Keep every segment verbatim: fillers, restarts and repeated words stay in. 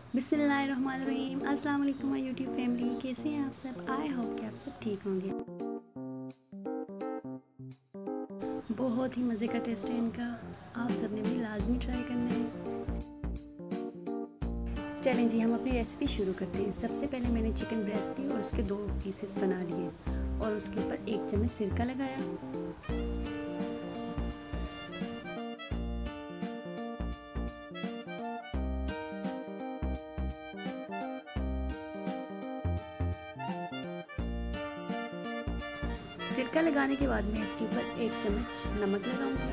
बिस्मिल्लाहिर्रहमानिर्रहीम। अस्सलाम वालेकुम माय यूट्यूब फैमिली, कैसे हैं आप सब। आई होप कि आप सब ठीक होंगे। बहुत ही मज़े का टेस्ट है इनका, आप सब ने भी लाजमी ट्राई करना है। चलें जी, हम अपनी रेसिपी शुरू करते हैं। सबसे पहले मैंने चिकन ब्रेस्ट ली और उसके दो पीसेस बना लिए और उसके ऊपर एक चम्मच सिरका लगाया। सिरका लगाने के बाद मैं इसके ऊपर एक चम्मच नमक लगाऊंगी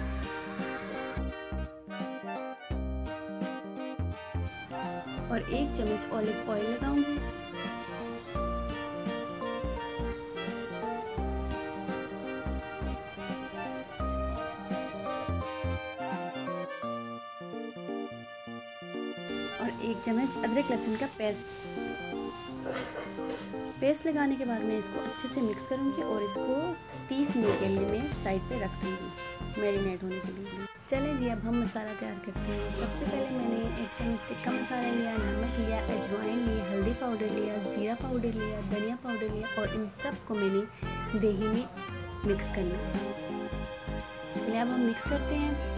और एक चम्मच ऑलिव ऑयल लगाऊंगी। और एक चम्मच अदरक लहसुन का पेस्ट पेस्ट लगाने के बाद मैं इसको अच्छे से मिक्स करूंगी और इसको तीस मिनट के लिए मैं साइड पे रख दूंगी मैरिनेट होने के लिए। चलें जी, अब हम मसाला तैयार करते हैं। सबसे पहले मैंने एक चम्मच टिक्का मसाला लिया, नमक लिया, अजवाइन ली, हल्दी पाउडर लिया, ज़ीरा पाउडर लिया, धनिया पाउडर लिया और इन सब को मैंने दही में मिक्स करना है। चलिए अब हम मिक्स करते हैं।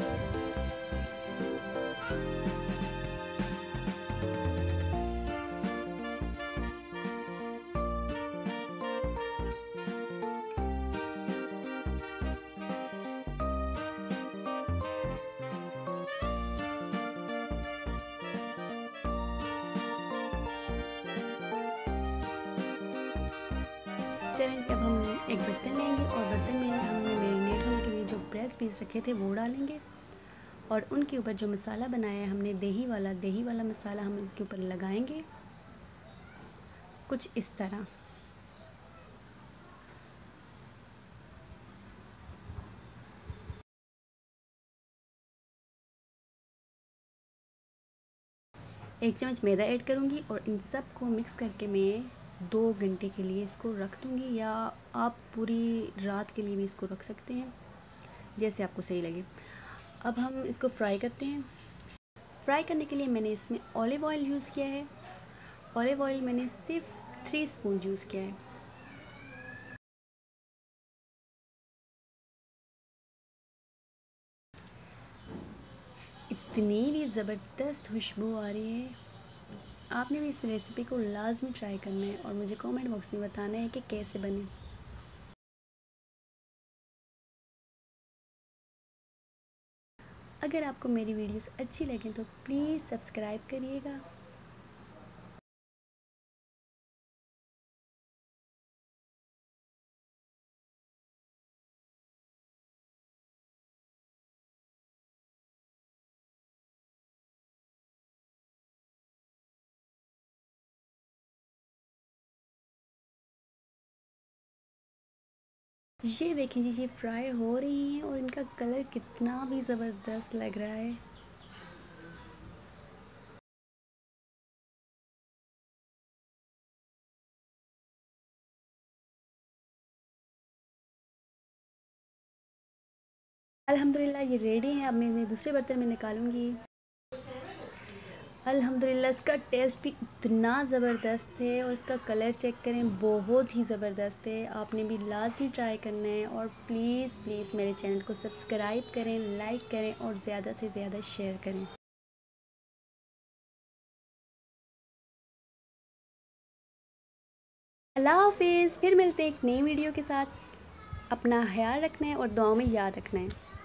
चलें, अब हम एक बर्तन लेंगे और बर्तन में हमने मैरिनेट होने के लिए जो ब्रेस्ट पीस रखे थे वो डालेंगे और उनके ऊपर जो मसाला बनाया है हमने दही वाला दही वाला मसाला हम इसके ऊपर लगाएंगे कुछ इस तरह। एक चम्मच मैदा ऐड करूँगी और इन सब को मिक्स करके मैं दो घंटे के लिए इसको रख दूँगी, या आप पूरी रात के लिए भी इसको रख सकते हैं, जैसे आपको सही लगे। अब हम इसको फ्राई करते हैं। फ्राई करने के लिए मैंने इसमें ऑलिव ऑयल यूज़ किया है। ऑलिव ऑयल मैंने सिर्फ थ्री स्पून यूज़ किया है। इतनी भी ज़बरदस्त खुशबू आ रही है। आपने भी इस रेसिपी को लाजमी ट्राई करना है और मुझे कमेंट बॉक्स में बताना है कि कैसे बने। अगर आपको मेरी वीडियोस अच्छी लगें तो प्लीज़ सब्सक्राइब करिएगा। ये देखें जी, ये फ्राई हो रही हैं और इनका कलर कितना भी ज़बरदस्त लग रहा है। अल्हम्दुलिल्लाह ये रेडी है। अब मैं दूसरे बर्तन में निकालूंगी। अल्हम्दुलिल्लाह इसका टेस्ट भी इतना ज़बरदस्त है और इसका कलर चेक करें, बहुत ही ज़बरदस्त है। आपने भी लाजमी ट्राई करना है और प्लीज़ प्लीज़ मेरे चैनल को सब्सक्राइब करें, लाइक करें और ज़्यादा से ज़्यादा शेयर करें। अल्लाह हाफिज़, फिर मिलते हैं एक नई वीडियो के साथ। अपना ख्याल रखना है और दुआओं में याद रखना है।